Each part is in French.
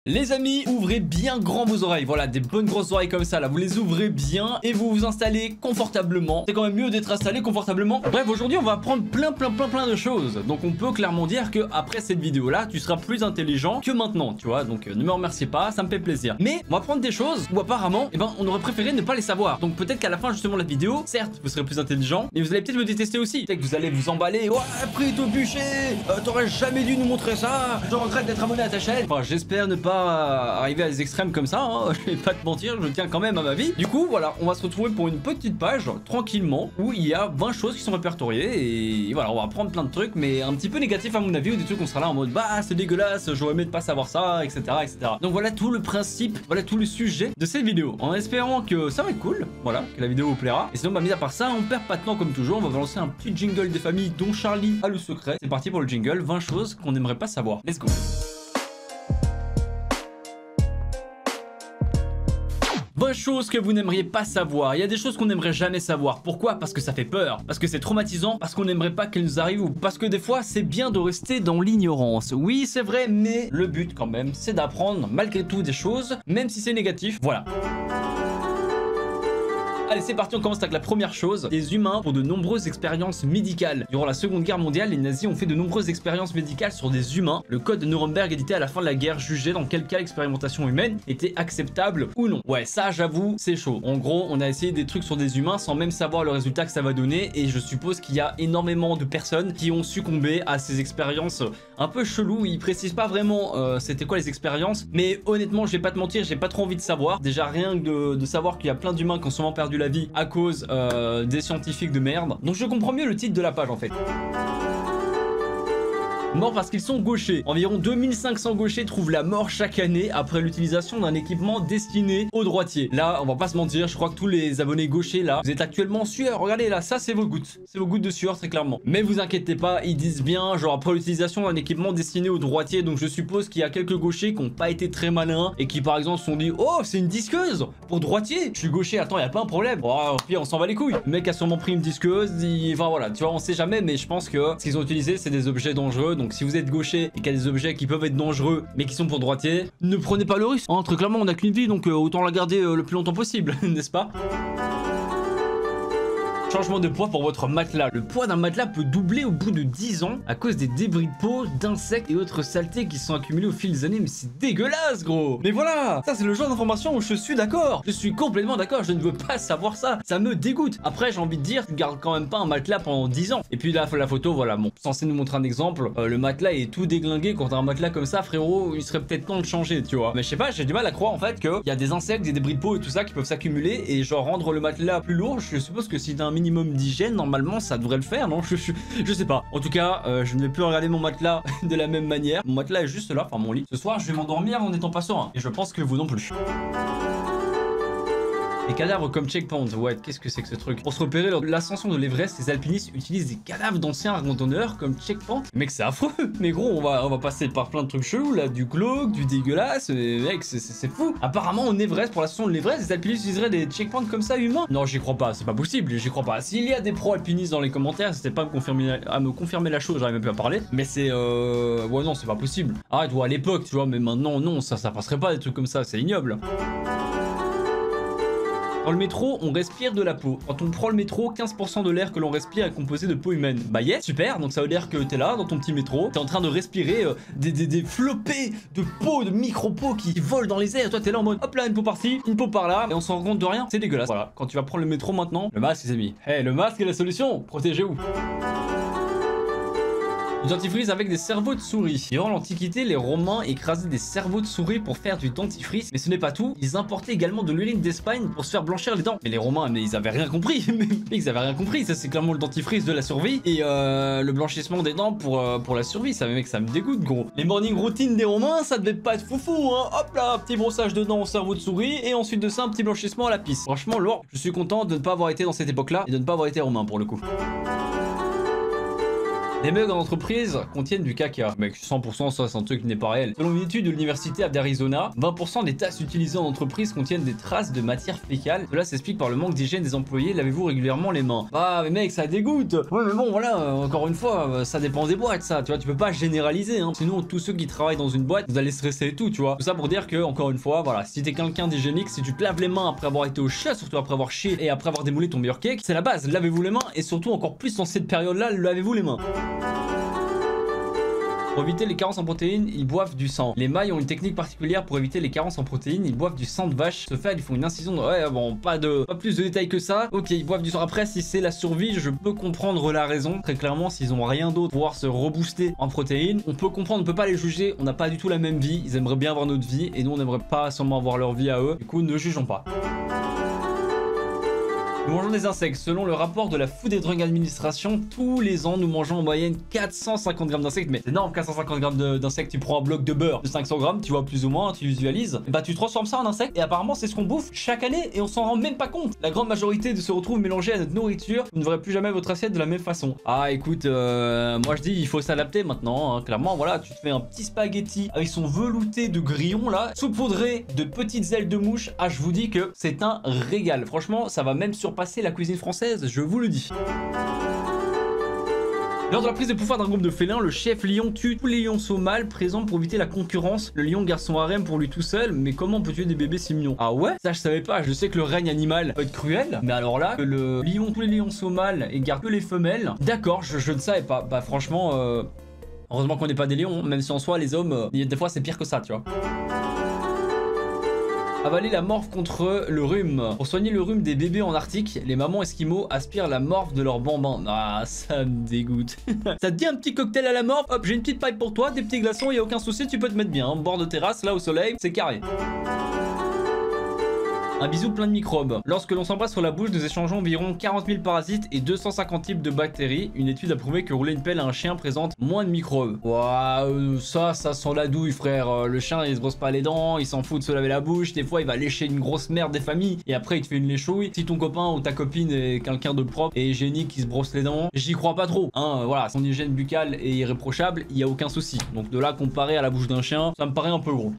Les amis, ouvrez bien grand vos oreilles. Voilà, des bonnes grosses oreilles comme ça là. Vous les ouvrez bien et vous vous installez confortablement. C'est quand même mieux d'être installé confortablement. Bref, aujourd'hui on va apprendre plein de choses. Donc on peut clairement dire que après cette vidéo là, tu seras plus intelligent que maintenant, tu vois. Donc ne me remerciez pas, ça me fait plaisir. Mais on va prendre des choses où apparemment, on aurait préféré ne pas les savoir. Donc peut-être qu'à la fin justement de la vidéo, certes vous serez plus intelligent, mais vous allez peut-être me détester aussi. Peut-être que vous allez vous emballer. Ouais, pris au bûcher, t'aurais jamais dû nous montrer ça. Je regrette d'être abonné à ta chaîne. Enfin, j'espère ne pas arriver à des extrêmes comme ça, hein. Je vais pas te mentir, je tiens quand même à ma vie. Du coup, voilà, on va se retrouver pour une petite page, tranquillement, où il y a 20 choses qui sont répertoriées. Et voilà, on va apprendre plein de trucs, mais un petit peu négatifs à mon avis, ou des trucs on sera là en mode bah c'est dégueulasse, j'aurais aimé de pas savoir ça, etc., etc. Donc voilà tout le principe, voilà tout le sujet de cette vidéo. En espérant que ça va être cool, voilà, que la vidéo vous plaira. Et sinon, bah mis à part ça, on perd pas de temps comme toujours, on va balancer un petit jingle des familles dont Charlie a le secret. C'est parti pour le jingle, 20 choses qu'on n'aimerait pas savoir. Let's go. 20 choses que vous n'aimeriez pas savoir. Il y a des choses qu'on n'aimerait jamais savoir. Pourquoi? Parce que ça fait peur, parce que c'est traumatisant, parce qu'on n'aimerait pas qu'elles nous arrivent, ou parce que des fois c'est bien de rester dans l'ignorance. Oui, c'est vrai, mais le but quand même, c'est d'apprendre malgré tout des choses, même si c'est négatif. Voilà. Allez, c'est parti, on commence avec la première chose. Les humains font de nombreuses expériences médicales. Durant la Seconde Guerre mondiale, les nazis ont fait de nombreuses expériences médicales sur des humains. Le code de Nuremberg édité à la fin de la guerre jugeait dans quel cas l'expérimentation humaine était acceptable ou non. Ouais, ça j'avoue, c'est chaud. En gros, on a essayé des trucs sur des humains sans même savoir le résultat que ça va donner, et je suppose qu'il y a énormément de personnes qui ont succombé à ces expériences un peu cheloues. Ils précisent pas vraiment c'était quoi les expériences, mais honnêtement, je vais pas te mentir, j'ai pas trop envie de savoir. Déjà rien que de savoir qu'il y a plein d'humains qui ont souvent perdu la vie à cause des scientifiques de merde. Donc je comprends mieux le titre de la page en fait. Morts parce qu'ils sont gauchers. Environ 2500 gauchers trouvent la mort chaque année après l'utilisation d'un équipement destiné aux droitiers. Là, on va pas se mentir, je crois que tous les abonnés gauchers là, vous êtes actuellement en sueur. Regardez là, ça c'est vos gouttes. C'est vos gouttes de sueur très clairement. Mais vous inquiétez pas, ils disent bien, genre après l'utilisation d'un équipement destiné aux droitiers. Donc je suppose qu'il y a quelques gauchers qui ont pas été très malins et qui par exemple se sont dit oh c'est une disqueuse pour droitier. Je suis gaucher, attends, y a pas un problème. Oh, puis on s'en va les couilles. Le mec a sûrement pris une disqueuse, enfin voilà, tu vois, on sait jamais, mais je pense que ce qu'ils ont utilisé c'est des objets dangereux. Donc si vous êtes gaucher et qu'il y a des objets qui peuvent être dangereux mais qui sont pour droitier, ne prenez pas le risque. Très clairement on n'a qu'une vie, donc autant la garder le plus longtemps possible, n'est-ce pas? Changement de poids pour votre matelas. Le poids d'un matelas peut doubler au bout de 10 ans à cause des débris de peau, d'insectes et autres saletés qui sont accumulés au fil des années. Mais c'est dégueulasse gros. Mais voilà, ça c'est le genre d'information où je suis d'accord. Je suis complètement d'accord, je ne veux pas savoir ça. Ça me dégoûte. Après j'ai envie de dire, tu gardes quand même pas un matelas pendant 10 ans. Et puis là la photo, voilà, bon, censé nous montrer un exemple. Le matelas est tout déglingué. Quand t'as un matelas comme ça frérot, il serait peut-être temps de changer, tu vois. Mais je sais pas, j'ai du mal à croire en fait qu'il y a des insectes, des débris de peau et tout ça qui peuvent s'accumuler et genre rendre le matelas plus lourd. Je suppose que si t'as un minimum d'hygiène, normalement ça devrait le faire, non? Je sais pas. En tout cas, je ne vais plus regarder mon matelas de la même manière. Mon matelas est juste là, enfin mon lit. Ce soir, je vais m'endormir en n'étant pas serein. Et je pense que vous non plus. Les cadavres comme checkpoint, ouais, qu'est-ce que c'est que ce truc? Pour se repérer lors de l'ascension de l'Everest, les alpinistes utilisent des cadavres d'anciens randonneurs comme checkpoint. Mec, c'est affreux. Mais gros, on va passer par plein de trucs chelous là, du glauque, du dégueulasse. Mais mec, c'est fou. Apparemment, en Everest, pour l'ascension de l'Everest, les alpinistes utiliseraient des checkpoints comme ça humains. Non, j'y crois pas, c'est pas possible, j'y crois pas. S'il y a des pros alpinistes dans les commentaires, n'hésitez pas à me confirmer la chose, j'arrive même plus à parler. Mais c'est ouais, non, c'est pas possible. Arrête, ouais, à l'époque, tu vois, mais maintenant, non, ça passerait pas des trucs comme ça, c'est ignoble. Dans le métro, on respire de la peau. Quand on prend le métro, 15% de l'air que l'on respire est composé de peau humaine. Bah yeah, super, donc ça veut dire que t'es là, dans ton petit métro, t'es en train de respirer des flopées de peau, de micro-peau qui volent dans les airs. Et toi, t'es là en mode, hop là, une peau par-ci, une peau par-là, et on s'en rend compte de rien. C'est dégueulasse. Voilà, quand tu vas prendre le métro maintenant, le masque, les amis. Hey, le masque est la solution. Protégez-vous. Du dentifrice avec des cerveaux de souris. Durant l'Antiquité, les Romains écrasaient des cerveaux de souris pour faire du dentifrice. Mais ce n'est pas tout, ils importaient également de l'urine d'Espagne pour se faire blanchir les dents. Mais les Romains, mais ils avaient rien compris. Mais ils avaient rien compris, ça c'est clairement le dentifrice de la survie. Et le blanchissement des dents pour la survie. Ça, mec, ça me dégoûte gros. Les morning routines des Romains, ça devait pas être foufou, hein. Hop là, petit brossage de dents au cerveau de souris. Et ensuite de ça, un petit blanchissement à la pisse. Franchement, lourd. Je suis content de ne pas avoir été dans cette époque-là et de ne pas avoir été romain pour le coup. Les bugs en entreprise contiennent du caca. Mec, 100% ça c'est un truc qui n'est pas réel. Selon une étude de l'université d'Arizona, 20% des tasses utilisées en entreprise contiennent des traces de matière fécale. Cela s'explique par le manque d'hygiène des employés. Lavez-vous régulièrement les mains. Ah mais mec, ça dégoûte. Ouais mais bon voilà, encore une fois, ça dépend des boîtes ça, tu vois, tu peux pas généraliser hein. Sinon tous ceux qui travaillent dans une boîte, vous allez stresser et tout, tu vois. Tout ça pour dire que, encore une fois, voilà, si t'es quelqu'un d'hygiénique, si tu te laves les mains après avoir été au chat, surtout après avoir chié et après avoir démoulé ton meilleur cake, c'est la base. Lavez-vous les mains et surtout encore plus dans cette période-là, lavez-vous les mains. Pour éviter les carences en protéines, ils boivent du sang. Les Mailles ont une technique particulière pour éviter les carences en protéines, ils boivent du sang de vache. Ce fait, ils font une incision de... Ouais, bon, pas plus de détails que ça. Ok, ils boivent du sang. Après, si c'est la survie, je peux comprendre la raison. Très clairement, s'ils ont rien d'autre pour pouvoir se rebooster en protéines, on peut comprendre, on peut pas les juger. On n'a pas du tout la même vie. Ils aimeraient bien avoir notre vie et nous, on n'aimerait pas seulement avoir leur vie à eux. Du coup, ne jugeons pas. Nous mangeons des insectes. Selon le rapport de la Food and Drug Administration, tous les ans, nous mangeons en moyenne 450 grammes d'insectes. Mais c'est énorme, 450 grammes d'insectes. Tu prends un bloc de beurre de 500 grammes, tu vois plus ou moins, tu visualises. Et bah, tu transformes ça en insectes. Et apparemment, c'est ce qu'on bouffe chaque année et on s'en rend même pas compte. La grande majorité de se retrouve mélangée à notre nourriture. Vous ne verrez plus jamais votre assiette de la même façon. Ah, écoute, moi je dis, il faut s'adapter maintenant. Hein. Clairement, voilà, tu te fais un petit spaghetti avec son velouté de grillon là, saupoudré de petites ailes de mouche. Ah, je vous dis que c'est un régal. Franchement, ça va même surpasser la cuisine française, je vous le dis. Lors de la prise de pouvoir d'un groupe de félins, le chef lion tue tous les lionceaux mâles présents pour éviter la concurrence. Le lion garde son harem pour lui tout seul, mais comment on peut tuer des bébés si mignons? Ah ouais? Ça je savais pas, je sais que le règne animal peut être cruel, mais alors là, que le lion, tous les lionceaux mâles et garde que les femelles, d'accord, je ne savais pas. Bah franchement, heureusement qu'on n'est pas des lions, même si en soi les hommes, des fois c'est pire que ça, tu vois. Avaler la morphe contre le rhume. Pour soigner le rhume des bébés en Arctique, les mamans esquimaux aspirent la morphe de leur bambin. Ah, ça me dégoûte. Ça te dit un petit cocktail à la morphe? Hop, j'ai une petite pipe pour toi, des petits glaçons, y a aucun souci, tu peux te mettre bien. Bord de terrasse, là au soleil, c'est carré. Un bisou plein de microbes. Lorsque l'on s'embrasse sur la bouche, nous échangeons environ 40 000 parasites et 250 types de bactéries. Une étude a prouvé que rouler une pelle à un chien présente moins de microbes. Waouh, ça sent la douille, frère. Le chien, il se brosse pas les dents, il s'en fout de se laver la bouche. Des fois, il va lécher une grosse merde des familles et après, il te fait une léchouille. Si ton copain ou ta copine est quelqu'un de propre et hygiénique qui se brosse les dents, j'y crois pas trop. Hein, voilà, son hygiène buccale est irréprochable, il y a aucun souci. Donc de là, comparé à la bouche d'un chien, ça me paraît un peu gros.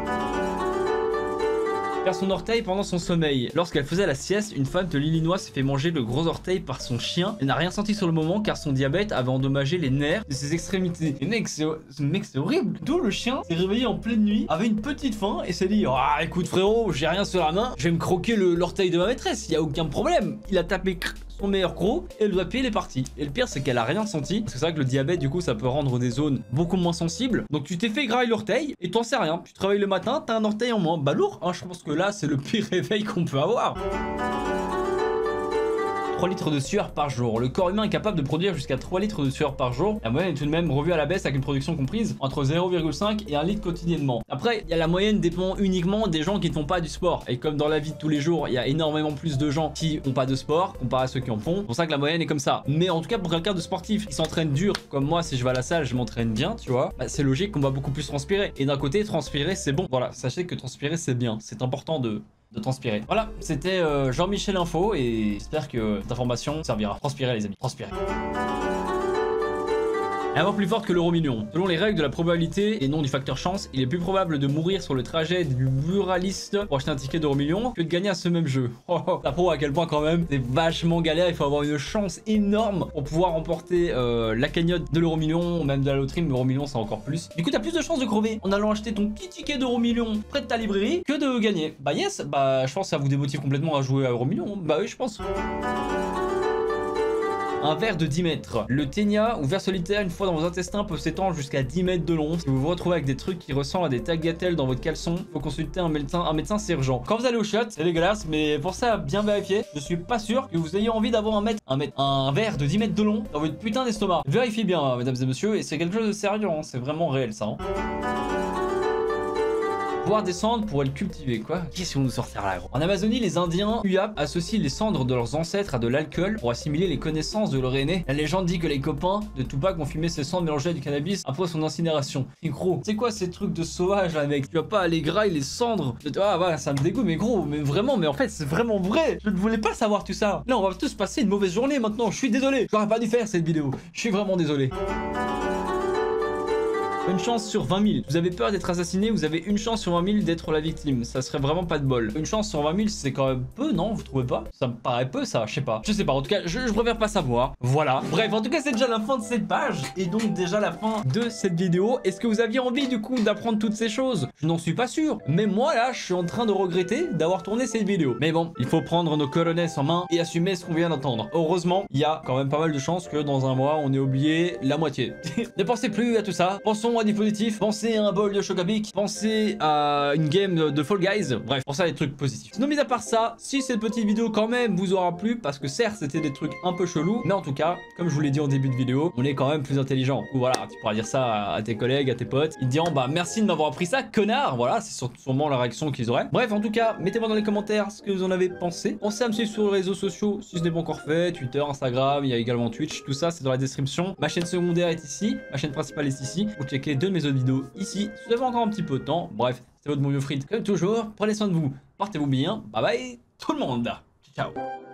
Faire son orteil pendant son sommeil. Lorsqu'elle faisait la sieste, une femme de l'Illinois s'est fait manger le gros orteil par son chien. Elle n'a rien senti sur le moment car son diabète avait endommagé les nerfs de ses extrémités. Et mec, c'est horrible. D'où le chien s'est réveillé en pleine nuit, avait une petite faim et s'est dit: ah écoute frérot, j'ai rien sur la main, je vais me croquer l'orteil de ma maîtresse, il y a aucun problème. Il a tapé son meilleur croc et le doigt de pied il est parti. Et le pire c'est qu'elle a rien senti parce que c'est vrai que le diabète du coup ça peut rendre des zones beaucoup moins sensibles. Donc tu t'es fait grailler l'orteil et t'en sais rien. Tu te réveilles le matin, t'as un orteil en moins. Bah lourd, hein, je pense que là c'est le pire réveil qu'on peut avoir. 3 litres de sueur par jour. Le corps humain est capable de produire jusqu'à 3 litres de sueur par jour. La moyenne est tout de même revue à la baisse avec une production comprise entre 0,5 et 1 litre quotidiennement. Après, il y a la moyenne dépend uniquement des gens qui ne font pas du sport. Et comme dans la vie de tous les jours, il y a énormément plus de gens qui n'ont pas de sport comparé à ceux qui en font. C'est pour ça que la moyenne est comme ça. Mais en tout cas, pour quelqu'un de sportif qui s'entraîne dur, comme moi, si je vais à la salle, je m'entraîne bien, tu vois, bah, c'est logique qu'on va beaucoup plus transpirer. Et d'un côté, transpirer, c'est bon. Voilà, sachez que transpirer, c'est bien. C'est important de transpirer. Voilà, c'était Jean-Michel Info et j'espère que cette information servira. Transpirez les amis, transpirez. Et avoir plus forte que l'euro-million. Selon les règles de la probabilité et non du facteur chance, il est plus probable de mourir sur le trajet du buraliste pour acheter un ticket d'euro-million que de gagner à ce même jeu. Ça prouve à quel point quand même c'est vachement galère, il faut avoir une chance énorme pour pouvoir remporter la cagnotte de l'euro-million, même de la loterie, mais l'euro-million c'est encore plus. Du coup t'as plus de chances de crever en allant acheter ton petit ticket d'euro-million près de ta librairie que de gagner. Bah yes, bah je pense que ça vous démotive complètement à jouer à euro-million. Bah oui je pense. Un ver de 10 mètres. Le ténia ou ver solitaire une fois dans vos intestins peut s'étendre jusqu'à 10 mètres de long. Si vous vous retrouvez avec des trucs qui ressemblent à des tagliatelles dans votre caleçon, faut consulter un médecin, c'est urgent. Quand vous allez au shot, c'est dégueulasse, mais pour ça, bien vérifier. Je suis pas sûr que vous ayez envie d'avoir un ver de 10 mètres de long dans votre putain d'estomac. Vérifiez bien, mesdames et messieurs, et c'est quelque chose de sérieux, hein. C'est vraiment réel ça. Hein. Pouvoir des cendres pour le cultiver, quoi. Qu'est-ce qu'on nous sortir là, gros? En Amazonie, les Indiens Huap associent les cendres de leurs ancêtres à de l'alcool pour assimiler les connaissances de leur aîné. La légende dit que les copains de Tupac ont fumé ses cendres mélangées à du cannabis après son incinération. Et gros, c'est quoi ces trucs de sauvage là, mec? Tu vas pas aller grailler les cendres? Ah ouais, ça me dégoûte, mais gros, mais vraiment, mais en fait, c'est vraiment vrai. Je ne voulais pas savoir tout ça. Là, on va tous passer une mauvaise journée maintenant. Je suis désolé. J'aurais pas dû faire cette vidéo. Je suis vraiment désolé. Une chance sur 20 000. Vous avez peur d'être assassiné, vous avez une chance sur 20 000 d'être la victime. Ça serait vraiment pas de bol. Une chance sur 20 000, c'est quand même peu, non? Vous trouvez pas? Ça me paraît peu, ça. Je sais pas. Je sais pas. En tout cas, je préfère pas savoir. Voilà. Bref, en tout cas, c'est déjà la fin de cette page. Et donc, déjà la fin de cette vidéo. Est-ce que vous aviez envie, du coup, d'apprendre toutes ces choses? Je n'en suis pas sûr. Mais moi, là, je suis en train de regretter d'avoir tourné cette vidéo. Mais bon, il faut prendre nos colonnes en main et assumer ce qu'on vient d'entendre. Heureusement, il y a quand même pas mal de chances que dans un mois, on ait oublié la moitié. Ne pensez plus à tout ça. Pensons à du positif. Pensez à un bol de Chocapic, pensez à une game de Fall Guys, bref, pour ça des trucs positifs. Sinon, mis à part ça, si cette petite vidéo quand même vous aura plu, parce que certes c'était des trucs un peu chelous, mais en tout cas, comme je vous l'ai dit en début de vidéo, on est quand même plus intelligent. Ou voilà, tu pourras dire ça à tes collègues, à tes potes, ils te diront bah merci de m'avoir appris ça, connard, voilà, c'est sûrement la réaction qu'ils auraient. Bref, en tout cas, mettez-moi dans les commentaires ce que vous en avez pensé. Pensez à me suivre sur les réseaux sociaux si ce n'est pas encore fait, Twitter, Instagram, il y a également Twitch, tout ça c'est dans la description. Ma chaîne secondaire est ici, ma chaîne principale est ici. Vous checkez deux de mes autres vidéos ici, si vous avez encore un petit peu de temps. Bref, c'est votre Moyo Frites comme toujours. Prenez soin de vous, portez-vous bien. Bye bye tout le monde. Ciao.